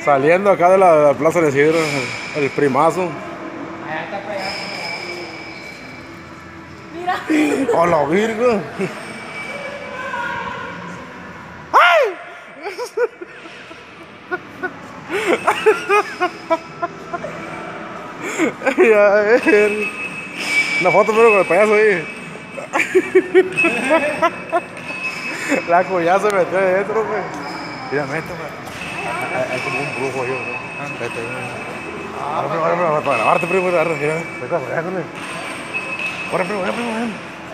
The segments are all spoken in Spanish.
Saliendo acá de la Plaza de Isidro, el primazo. Allá está para allá. Mira. ¡A la virgen! Ya, una foto pero con el payaso ahí. La cuya se metió adentro, güey. Mira, méteme. Es como un brujo yo, ¿no? Vete, ahora, para grabarte, primo, mira, vete para allá, con él. Corre, primo, ven.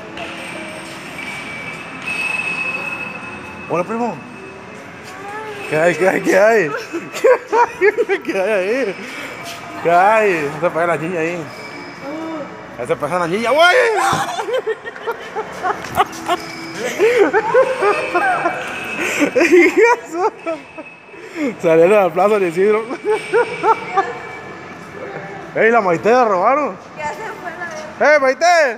Hola, primo. ¿Qué hay? ¿Qué hay? ¿Qué hay ahí? ¿Qué hay? Se pega la niña ahí. Ahí se pasa la niña, güey. Salieron a la Plaza de Isidro. ¡Ey, la Maite la robaron! Ya se fue la de... ¡Ey, Maite! Ay,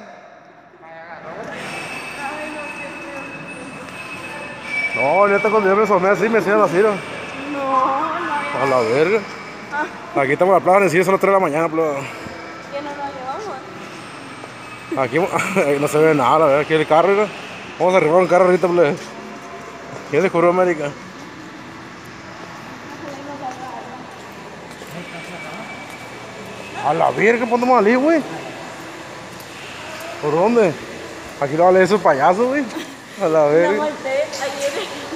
no, No, neta, cuando yo me asomé así, me enseñan así, ¿no? no, A la verga. Aquí estamos en la Plaza de Isidro, son las 3 de la mañana, pero... que no nos llevamos. Aquí no se ve nada, la verdad, aquí el carro, ¿no? Vamos a arribar un carro ahorita, pues. ¿Quién descubrió América? A la verga, ¿por dónde vamos a salir, güey? ¿Por dónde? Aquí no vale esos payasos, güey. A la La verga. volteé ayer.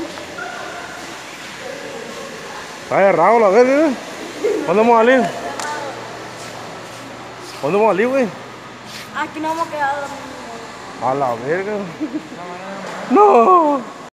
Está cerrado, la verga, ¿eh? ¿Dónde vamos a salir? ¿Dónde vamos a salir, güey? Aquí no hemos quedado. A la verga. No.